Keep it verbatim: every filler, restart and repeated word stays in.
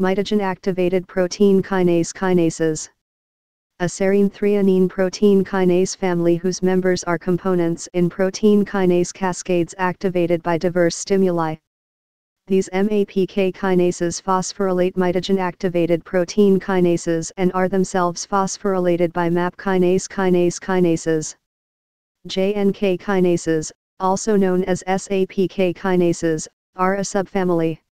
Mitogen-Activated Protein Kinase Kinases. A serine-threonine protein kinase family whose members are components in protein kinase cascades activated by diverse stimuli. These M A P K kinases phosphorylate mitogen-activated protein kinases and are themselves phosphorylated by M A P kinase kinase kinases. J N K kinases, also known as S A P K kinases, are a subfamily.